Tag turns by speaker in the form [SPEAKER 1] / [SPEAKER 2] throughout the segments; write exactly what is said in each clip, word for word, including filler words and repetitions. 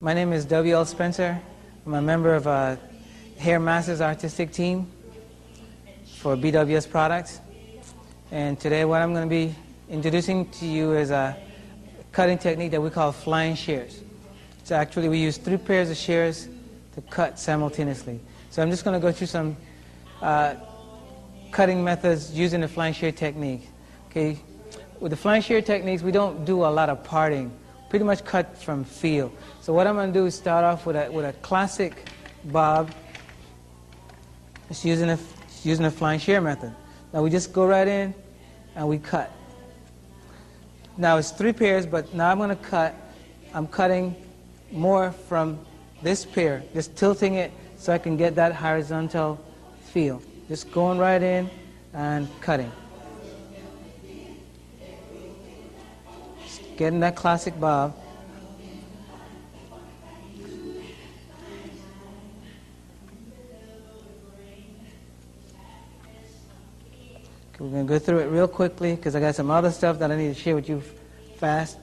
[SPEAKER 1] My name is W L Spencer. I'm a member of uh, Hair Masters artistic team for B W S products. And today what I'm going to be introducing to you is a cutting technique that we call flying shears. So actually we use three pairs of shears to cut simultaneously. So I'm just going to go through some uh, cutting methods using the flying shear technique. Okay, with the flying shear techniques we don't do a lot of parting. Pretty much cut from feel. So what I'm going to do is start off with a with a classic bob. It's using a it's using a flying shear method. Now we just go right in and we cut. Now it's three pairs, but now I'm going to cut. I'm cutting more from this pair, just tilting it so I can get that horizontal feel. Just going right in and cutting. Getting that classic bob. Okay, we're going to go through it real quickly because I got some other stuff that I need to share with you fast.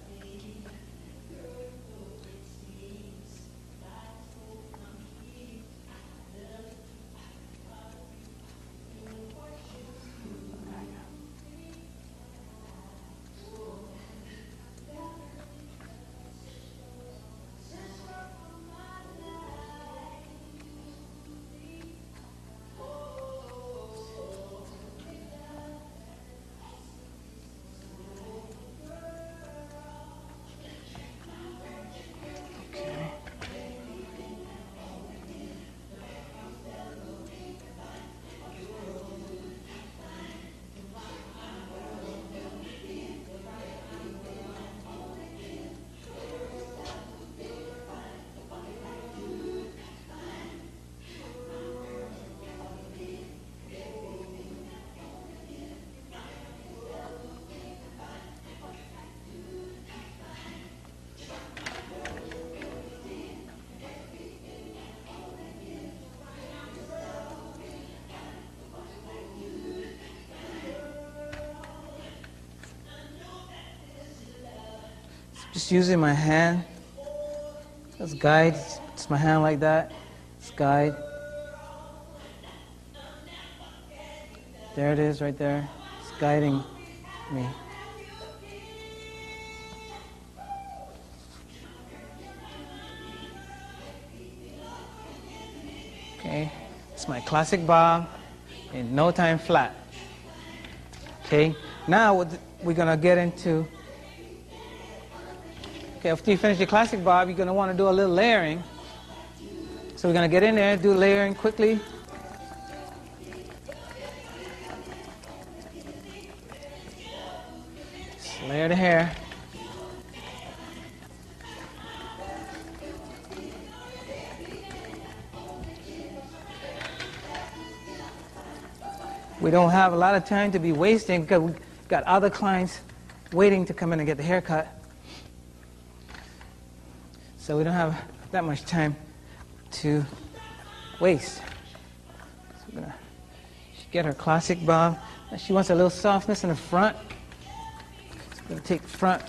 [SPEAKER 1] Just using my hand. Let's guide. It's my hand like that. Let's guide. There it is right there. It's guiding me. Okay. It's my classic bob in no time flat. Okay. Now we're going to get into. Okay, after you finish your classic bob, you're going to want to do a little layering. So we're going to get in there, do layering quickly. Just layer the hair. We don't have a lot of time to be wasting because we've got other clients waiting to come in and get the haircut. So we don't have that much time to waste. So we're going to get her classic bob. Now she wants a little softness in the front. So we're going to take the front.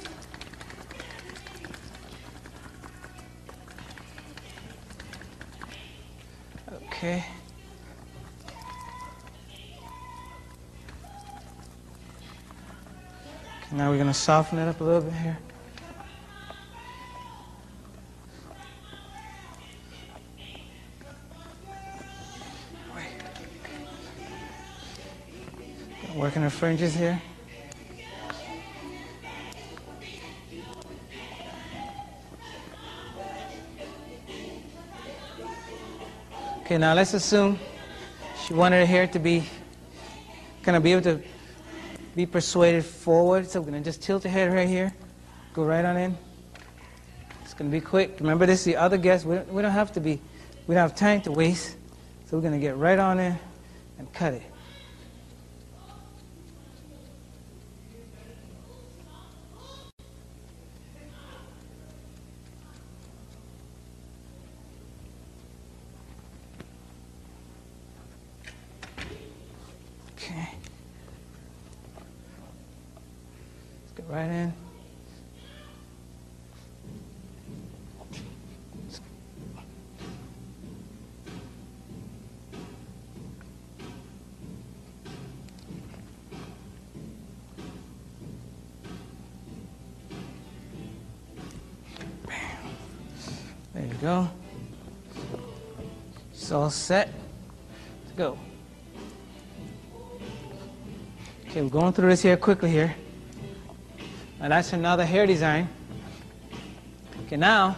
[SPEAKER 1] Okay. Okay, now we're going to soften it up a little bit here. Working the fringes here. Okay, now let's assume she wanted her hair to be, kind of be able to be persuaded forward. So we're going to just tilt the head right here. Go right on in. It's going to be quick. Remember, this is the other guest. We don't, we don't have to be, we don't have time to waste. So we're going to get right on in and cut it. Okay. Let's go right in. go. It's all set. Let's go. Okay, we're going through this here quickly here. And that's another hair design. Okay, now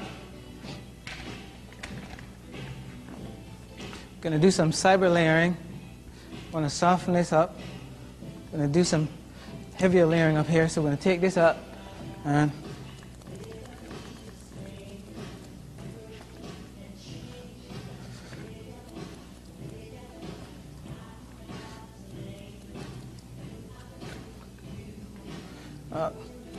[SPEAKER 1] gonna do some cyber layering. Want to soften this up. Gonna do some heavier layering up here. So we're gonna take this up and up.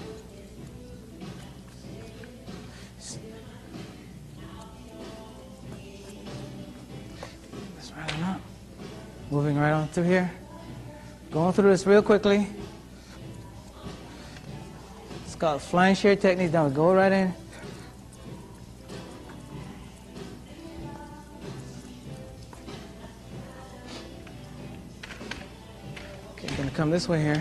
[SPEAKER 1] That's right on up. Moving right on through here. Going through this real quickly. It's called flying shear technique. Now we go right in. Okay, gonna come this way here.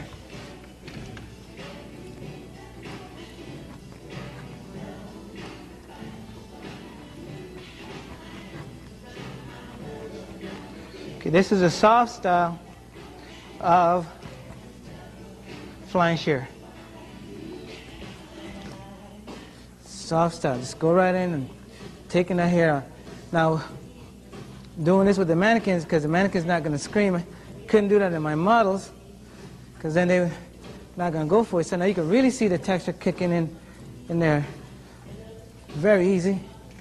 [SPEAKER 1] Okay, this is a soft style of flying shear. Soft style. Just go right in and taking that hair out. Now, doing this with the mannequins, because the mannequin's not going to scream. I couldn't do that in my models, because then they're not going to go for it. So now you can really see the texture kicking in in there. Very easy.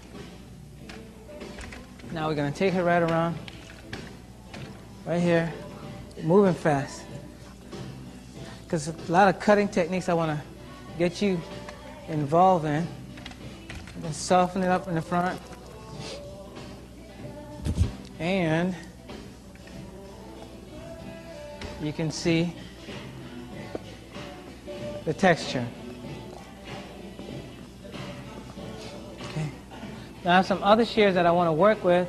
[SPEAKER 1] Now we're going to take it right around. Right here, moving fast. Because a lot of cutting techniques I want to get you involved in. Then soften it up in the front. And you can see the texture. Okay. Now I have some other shears that I want to work with.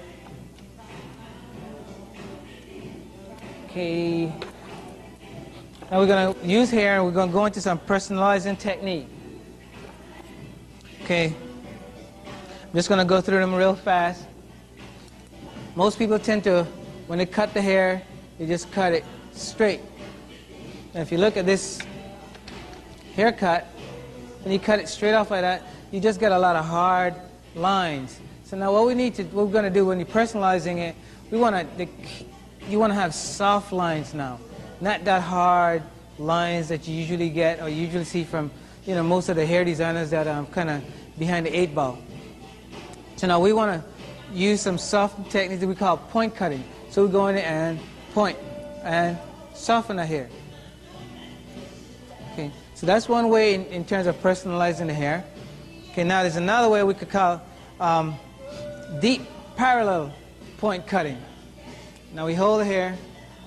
[SPEAKER 1] Okay. Now we're going to use hair and we're going to go into some personalizing technique. Okay. I'm just going to go through them real fast. Most people tend to, when they cut the hair, they just cut it straight. And if you look at this haircut, and you cut it straight off like that, you just get a lot of hard lines. So now what we need to, what we're going to do when you're personalizing it, we want to, you want to have soft lines now, not that hard lines that you usually get or usually see from, you know, most of the hair designers that are kind of behind the eight ball. So now we want to use some soft techniques that we call point cutting. So we go in and point and soften the hair. Okay, so that's one way in, in terms of personalizing the hair. Okay, now there's another way we could call um, deep parallel point cutting. Now we hold the hair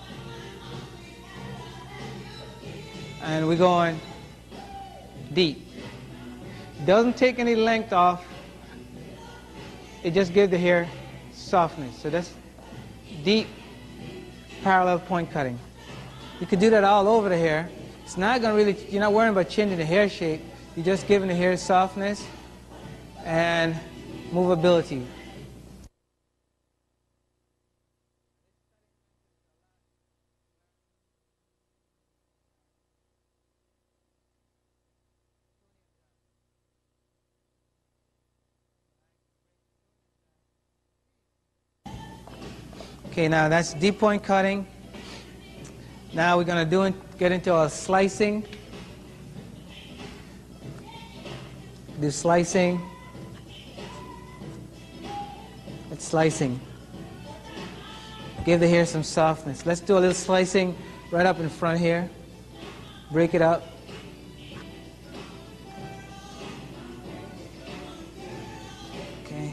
[SPEAKER 1] and we're going deep. Doesn't take any length off. It just gives the hair softness. So that's deep parallel point cutting. You could do that all over the hair. It's not going to really, you're not worrying about changing the hair shape. You're just giving the hair softness and movability. Okay, now that's deep point cutting. Now we're going to do it, get into our slicing. Do slicing. It's slicing. Give the hair some softness. Let's do a little slicing right up in front here. Break it up. Okay.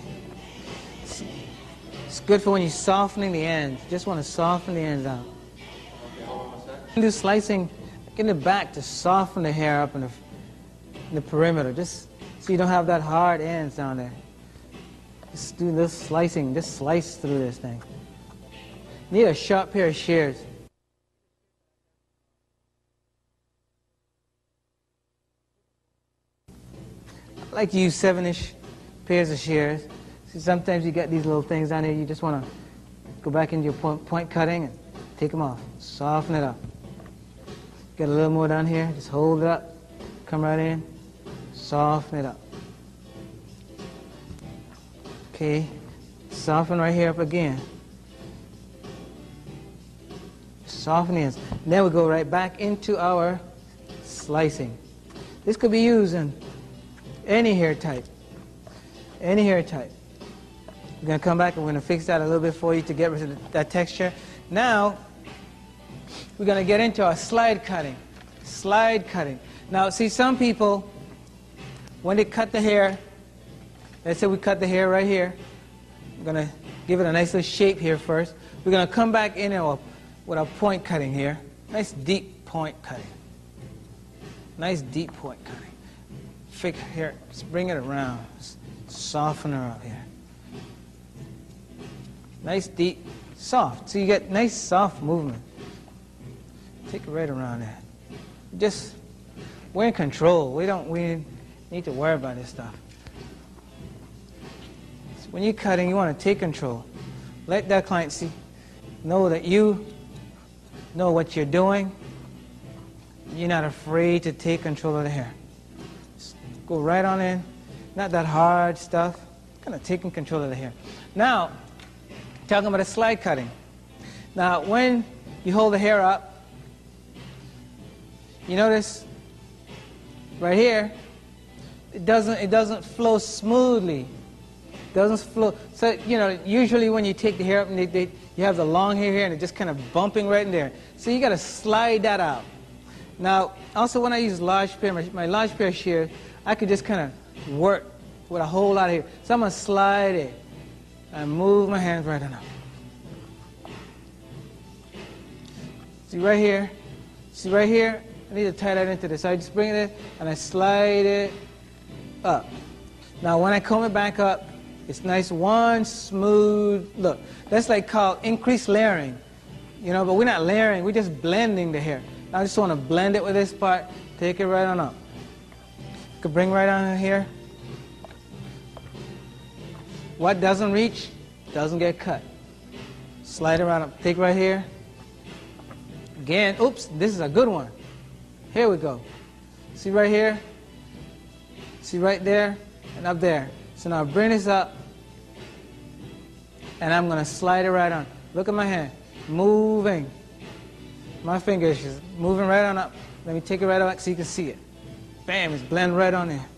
[SPEAKER 1] It's good for when you're softening the ends. You just want to soften the ends out. Do slicing in the back to soften the hair up in the, in the perimeter, just so you don't have that hard ends down there. Just do this slicing, just slice through this thing. Need a sharp pair of shears. I like to use seven-inch pairs of shears. So sometimes you get these little things down here, you just want to go back into your point, point cutting and take them off. Soften it up. Get a little more down here, just hold it up. Come right in, soften it up. Okay, soften right here up again. Soften in. Then we go right back into our slicing. This could be used in any hair type. Any hair type. We're going to come back and we're going to fix that a little bit for you to get rid of that texture. Now, we're going to get into our slide cutting. Slide cutting. Now, see, some people, when they cut the hair, let's say we cut the hair right here. We're going to give it a nice little shape here first. We're going to come back in and with our point cutting here. Nice deep point cutting. Nice deep point cutting. Fix here, just bring it around. Just soften her up here. Nice deep, soft. So you get nice soft movement. Take it right around there. Just, we're in control. We don't, we need to worry about this stuff. So when you're cutting, you want to take control. Let that client see, know that you know what you're doing. You're not afraid to take control of the hair. Just go right on in. Not that hard stuff. Kind of taking control of the hair. Now, talking about the slide cutting. Now, when you hold the hair up, you notice right here, it doesn't it doesn't flow smoothly. It doesn't flow. So you know, usually when you take the hair up and they, they, you have the long hair here and it's just kind of bumping right in there. So you got to slide that out. Now, also when I use large pair, my, my large pair shears, I could just kind of work with a whole lot of hair. So I'm gonna slide it and move my hands right on up. See right here? See right here? I need to tie that into this. So I just bring it in and I slide it up. Now when I comb it back up, it's nice, one smooth look. That's like called increased layering. You know, but we're not layering, we're just blending the hair. I just want to blend it with this part, take it right on up. You can bring right on in here. What doesn't reach, doesn't get cut. Slide it right up, take right here. Again, oops, this is a good one. Here we go. See right here? See right there and up there. So now bring this up and I'm going to slide it right on. Look at my hand, moving. My finger is just moving right on up. Let me take it right up so you can see it. Bam, it's blend right on there.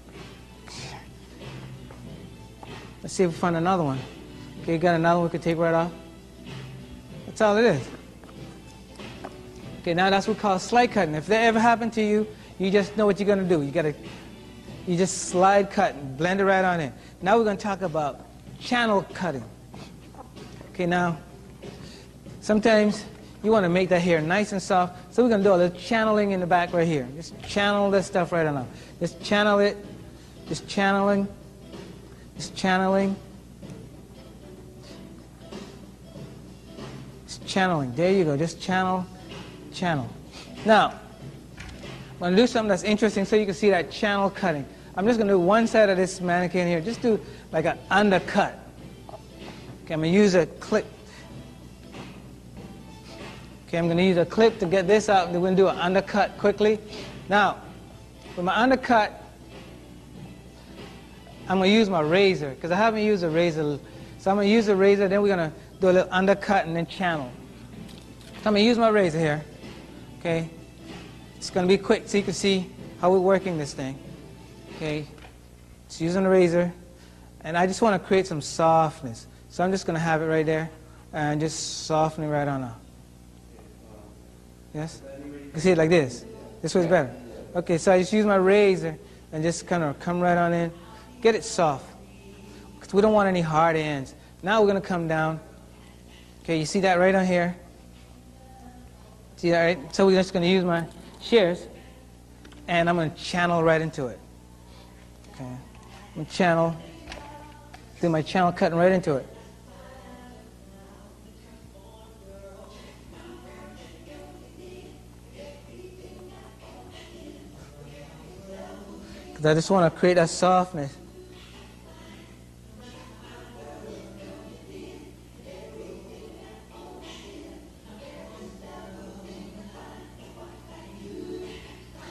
[SPEAKER 1] Let's see if we find another one. Okay, you got another one we could take right off. That's all it is. Okay, now that's what we call slide cutting. If that ever happened to you, you just know what you're going to do. You got to, you just slide cut and blend it right on in. Now we're going to talk about channel cutting. Okay, now, sometimes you want to make that hair nice and soft, so we're going to do a little channeling in the back right here. Just channel this stuff right on up. Just channel it. Just channeling. Just channeling. Just channeling. There you go. Just channel, channel. Now, I'm going to do something that's interesting so you can see that channel cutting. I'm just going to do one side of this mannequin here. Just do like an undercut. Okay, I'm going to use a clip. Okay, I'm going to use a clip to get this out, and then we're going to do an undercut quickly. Now, with my undercut, I'm going to use my razor, because I haven't used a razor. So I'm going to use a razor, then we're going to do a little undercut and then channel. So I'm going to use my razor here. Okay, it's going to be quick so you can see how we're working this thing. Okay, just using the razor, and I just want to create some softness. So I'm just going to have it right there, and just soften it right on up. Yes? You can see it like this. This was better. Okay, so I just use my razor and just kind of come right on in. Get it soft. Because we don't want any hard ends. Now we're going to come down. Okay, you see that right on here? See that right? So we're just going to use my shears. And I'm going to channel right into it. Okay. I'm going to channel. Do my channel cutting right into it. Because I just want to create that softness.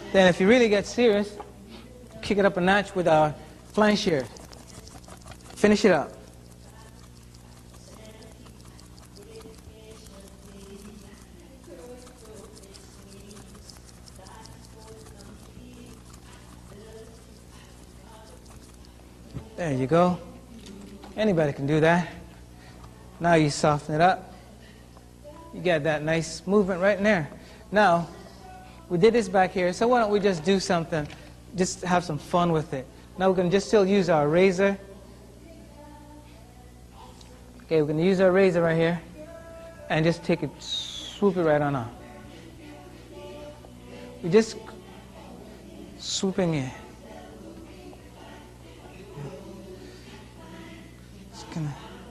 [SPEAKER 1] Then if you really get serious, kick it up a notch with our flying shears. Finish it up. There you go. Anybody can do that. Now you soften it up. You get that nice movement right in there. Now, we did this back here, so why don't we just do something, just have some fun with it. Now we're going to just still use our razor. Okay, we're going to use our razor right here and just take it, swoop it right on off. We're just swooping it. Just gonna,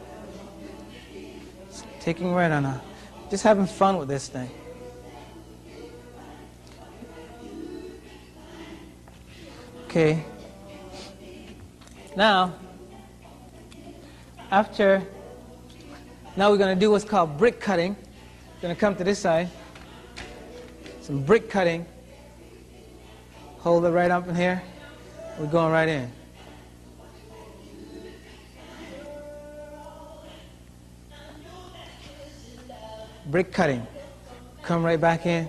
[SPEAKER 1] just taking right on off. Just having fun with this thing. Okay. Now, after, now we're going to do what's called brick cutting. We're going to come to this side. Some brick cutting. Hold it right up in here. We're going right in. Brick cutting. Come right back in.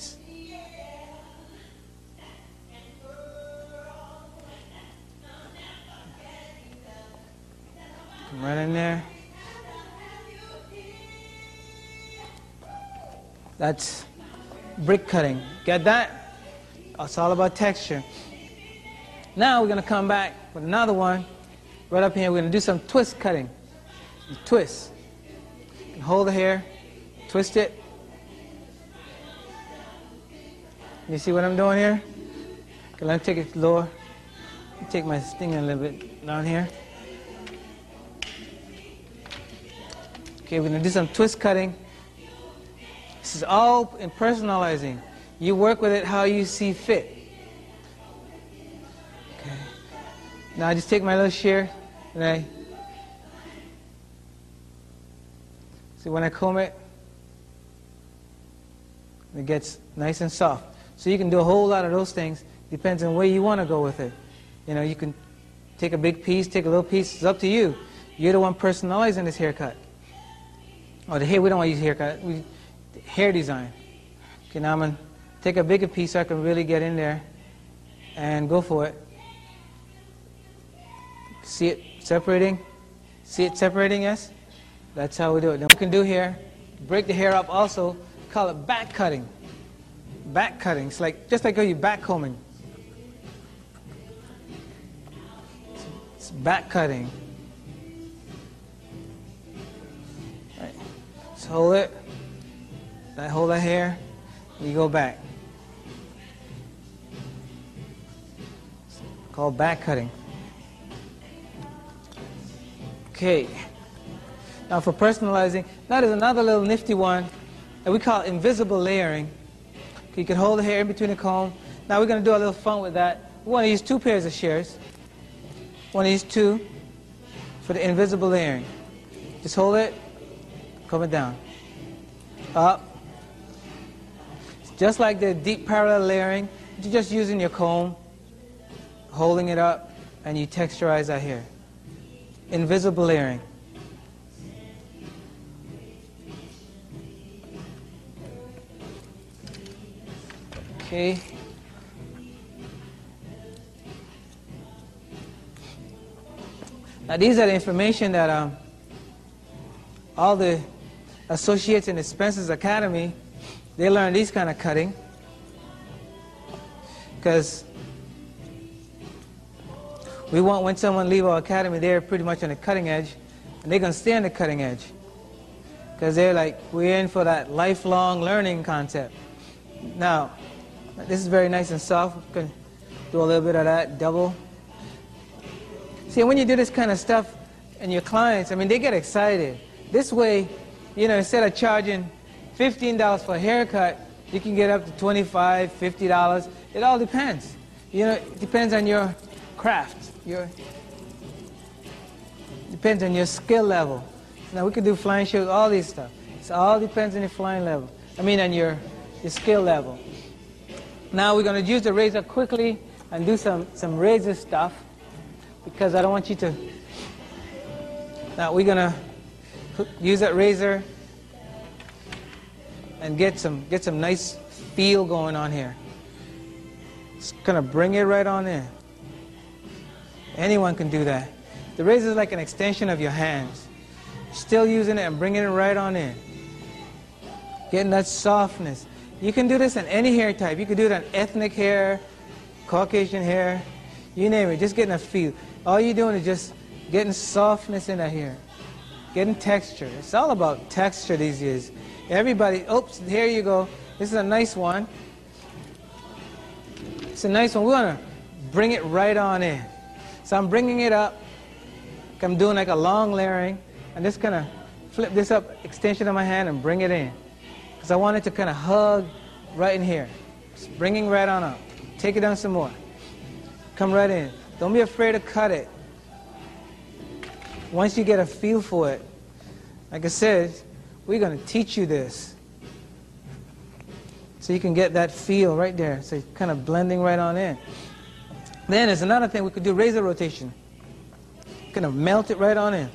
[SPEAKER 1] Come right in there. That's brick cutting. Get that? It's all about texture. Now we're going to come back with another one. Right up here, we're going to do some twist cutting. Twist. You can hold the hair. Twist it. You see what I'm doing here? Okay, let me take it lower. Let me take my sting a little bit down here. Okay, we're going to do some twist cutting. This is all in personalizing. You work with it how you see fit. Okay. Now I just take my little shear and I see when I comb it, it gets nice and soft. So you can do a whole lot of those things. Depends on where you want to go with it. You know, you can take a big piece, take a little piece. It's up to you. You're the one personalizing this haircut. Oh, the hair, we don't want to use haircut. We, hair design. Okay, now I'm going to take a bigger piece so I can really get in there and go for it. See it separating? See it separating, yes? That's how we do it. Then we can do here, break the hair up also. Call it back cutting. Back cutting. It's like just like how you back combing. It's back cutting. Right. Just hold it. That hold that hair. You go back. It's called back cutting. Okay. Now for personalizing, that is another little nifty one. And we call it invisible layering. You can hold the hair in between the comb. Now we're going to do a little fun with that. We want to use two pairs of shears. We want to use two for the invisible layering. Just hold it, comb it down, up. It's just like the deep parallel layering. You're just using your comb, holding it up, and you texturize that hair. Invisible layering. Okay. Now these are the information that um, all the associates in the Spencer's Academy, they learn these kind of cutting. Because we want when someone leave our academy, they're pretty much on the cutting edge, and they're going to stay on the cutting edge. Because they're like, we're in for that lifelong learning concept. Now, this is very nice and soft. We're going to do a little bit of that, double. See, when you do this kind of stuff, and your clients, I mean, they get excited. This way, you know, instead of charging fifteen dollars for a haircut, you can get up to twenty-five dollars, fifty dollars. It all depends. You know, it depends on your craft. Your depends on your skill level. Now, we can do flying shows, all these stuff. It all depends on your flying level. I mean, on your, your skill level. Now we're going to use the razor quickly and do some, some razor stuff, because I don't want you to... Now we're going to use that razor and get some, get some nice feel going on here. Just going to bring it right on in. Anyone can do that. The razor is like an extension of your hands. Still using it and bringing it right on in. Getting that softness. You can do this in any hair type. You can do it on ethnic hair, Caucasian hair, you name it. Just getting a feel. All you're doing is just getting softness in that hair. Getting texture. It's all about texture these days. Everybody, oops, here you go. This is a nice one. It's a nice one. We want to bring it right on in. So I'm bringing it up. I'm doing like a long layering. I'm just going to flip this up, extension of my hand, and bring it in. Because I want it to kind of hug right in here. Just bringing right on up. Take it down some more. Come right in. Don't be afraid to cut it. Once you get a feel for it, like I said, we're going to teach you this. So you can get that feel right there. So you're kind of blending right on in. Then there's another thing we could do, razor rotation. Kind of melt it right on in.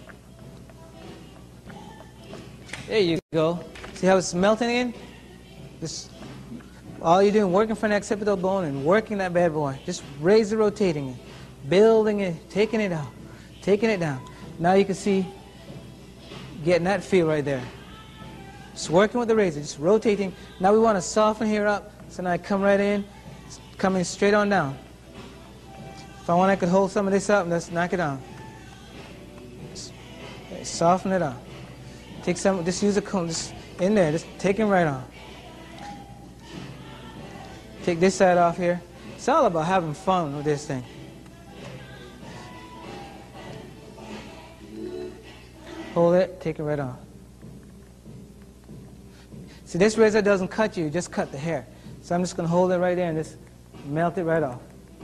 [SPEAKER 1] There you go. See how it's melting in? This, all you're doing, working from the occipital bone and working that bad boy. Just razor rotating it, building it, taking it out, taking it down. Now you can see, getting that feel right there. Just working with the razor, just rotating. Now we want to soften here up. So now I come right in, coming straight on down. If I want, I could hold some of this up and let's knock it down. Just soften it up. Take some, just use a comb, just in there, just take it right on. Take this side off here. It's all about having fun with this thing. Hold it, take it right on. See, this razor doesn't cut you, just cut the hair. So I'm just going to hold it right there and just melt it right off.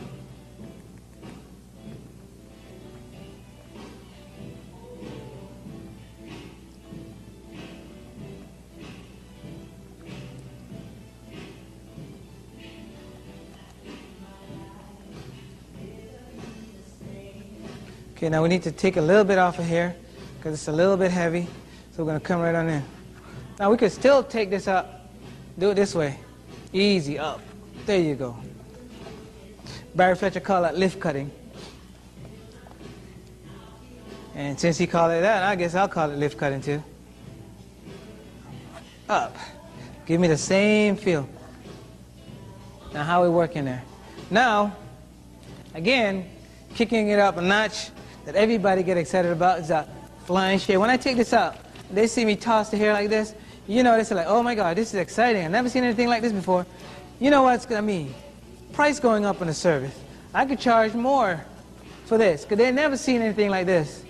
[SPEAKER 1] Okay, now we need to take a little bit off of here because it's a little bit heavy. So we're going to come right on in. Now we could still take this up. Do it this way. Easy, up. There you go. Barry Fletcher called that lift cutting. And since he called it that, I guess I'll call it lift cutting too. Up. Give me the same feel. Now how we work in there. Now, again, kicking it up a notch that everybody get excited about is a flying shade. When I take this out, they see me toss the hair like this, you know, they're like, oh my God, this is exciting. I've never seen anything like this before. You know what's going to mean? Price going up in the service. I could charge more for this because they've never seen anything like this.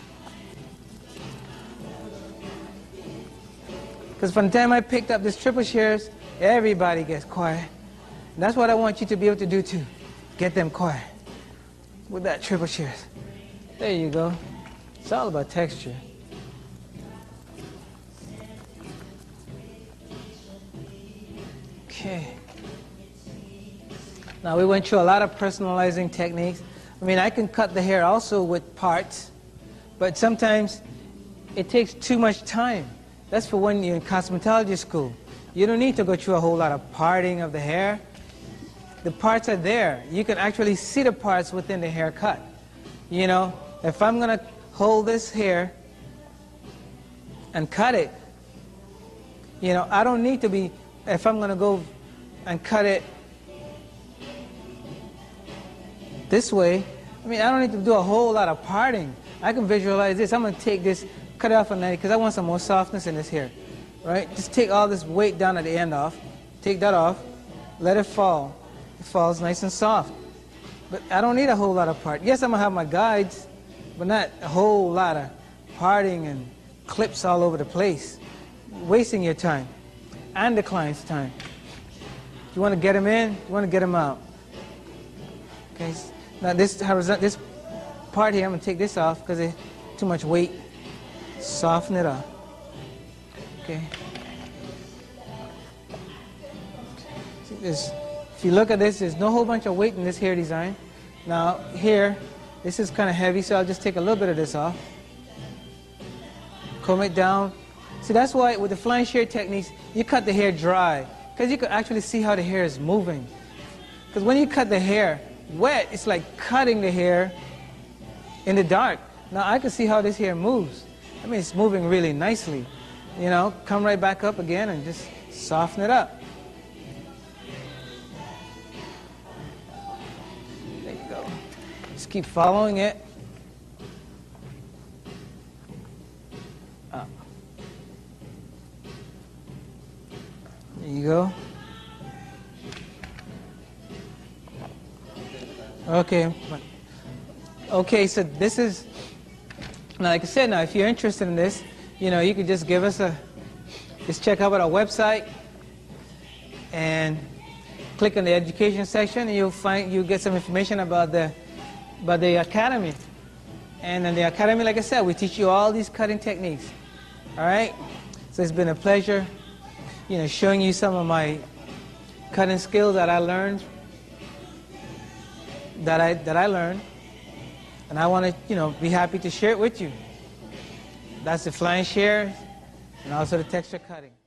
[SPEAKER 1] Because from the time I picked up this triple shears, everybody gets quiet. And that's what I want you to be able to do too. Get them quiet with that triple shears. There you go. It's all about texture. Okay. Now we went through a lot of personalizing techniques. I mean, I can cut the hair also with parts, but sometimes it takes too much time. That's for when you're in cosmetology school. You don't need to go through a whole lot of parting of the hair. The parts are there. You can actually see the parts within the haircut. You know, if I'm going to hold this hair and cut it, you know, I don't need to be, if I'm going to go and cut it this way, I mean, I don't need to do a whole lot of parting. I can visualize this. I'm going to take this, cut it off a ninety because I want some more softness in this hair, right? Just take all this weight down at the end off. Take that off. Let it fall. It falls nice and soft. But I don't need a whole lot of part. Yes, I'm going to have my guides, but not a whole lot of parting and clips all over the place. Wasting your time and the client's time. You want to get them in, you want to get them out. Okay, now this, this part here, I'm going to take this off because it's too much weight. Soften it up. Okay. See, this If you look at this, there's no whole bunch of weight in this hair design. Now here, this is kind of heavy, so I'll just take a little bit of this off. Comb it down. See, that's why with the flying shear techniques, you cut the hair dry, because you can actually see how the hair is moving. Because when you cut the hair wet, it's like cutting the hair in the dark. Now I can see how this hair moves. I mean, it's moving really nicely. You know, come right back up again and just soften it up. There you go. Just keep following it. Up. There you go. Okay. Okay, so this is, now like I said, now if you're interested in this, you know, you could just give us a, just check out our website and click on the education section, and you'll find, you'll get some information about the, about the academy. And in the academy, like I said, we teach you all these cutting techniques. All right? So it's been a pleasure, you know, showing you some of my cutting skills that I learned, that I, that I learned. And I want to, you know, be happy to share it with you. That's the flying shear and also the texture cutting.